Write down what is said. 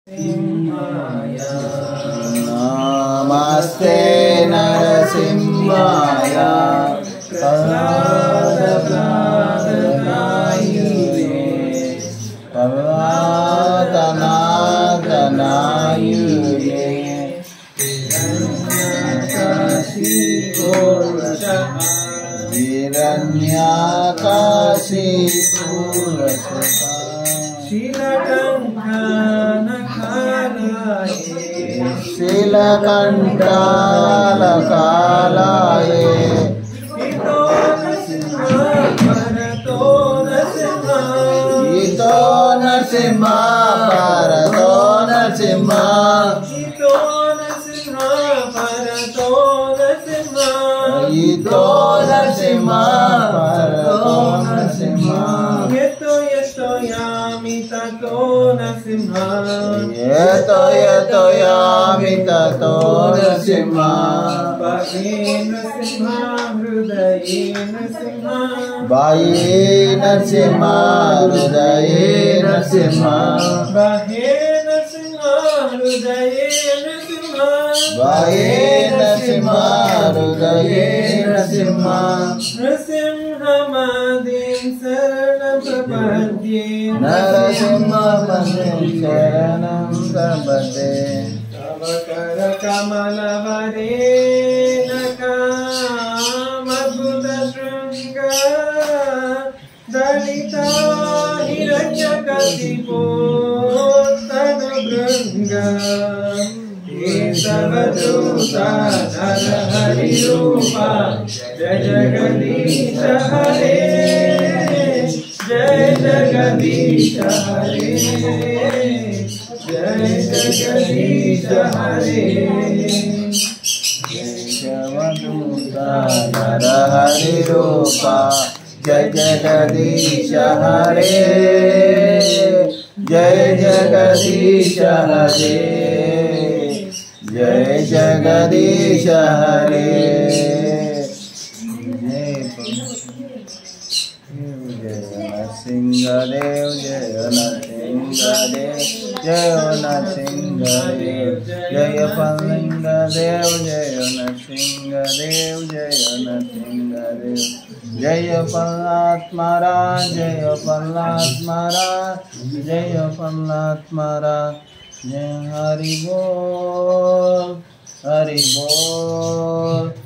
नमस्ते नरसिंहाय शीलकंठालकालाय ईतो नरसिंह परतो नरसिंह ईतो नरसिंह परतो नरसिंह यतो यामि ततो नरसिंह यतो यामि ततो नरसिंह बाह्ये नरसिंह हृदये नरसिंह बाह्ये नरसिंह हृदये नरसिंह बाह्ये नरसिंह हृदये नरसिंह बाह्ये नरसिंह हृदये नरसिंह नरसिंहमदिं शरणं प्रपद्ये नरसिंहमदिं शरणं प्रपद्ये तव करकमलवरेण कामद्भुतशृङ्गा दलिता हिरण्यकशिपोत्तनभृङ्गा केशवधूता नरहरिरूपा जय जगदीश हरे जय जगदीश हरे जय जगदीश हरे केशवधूता नरहरिरूपा जय जगदीश हरे जय जगदीश हरे जय जगदीश हरे नरसिंहदेव जय नरसिंहदेव जय नरसिंहदेव जय पल्लिंगदेव जय नरसिंहदेव जय नरसिंहदेव जय प्रहलाद महाराज जय प्रहलाद महाराज जय प्रहलाद महाराज जय हरि बोल हरि बोल।